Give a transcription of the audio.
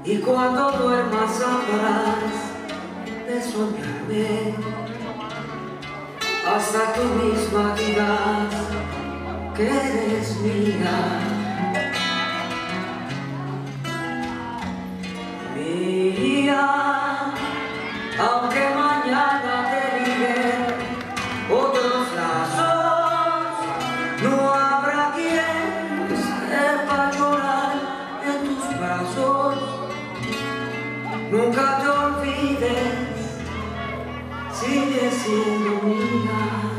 Y cuando duermas sabrás de soñarme, hasta tú misma dirás que eres mía. Mía, aunque mañana te liberen otros lazos, no habrá quien sepa llorar en tus brazos. Nunca te olvides, sigue siendo mía.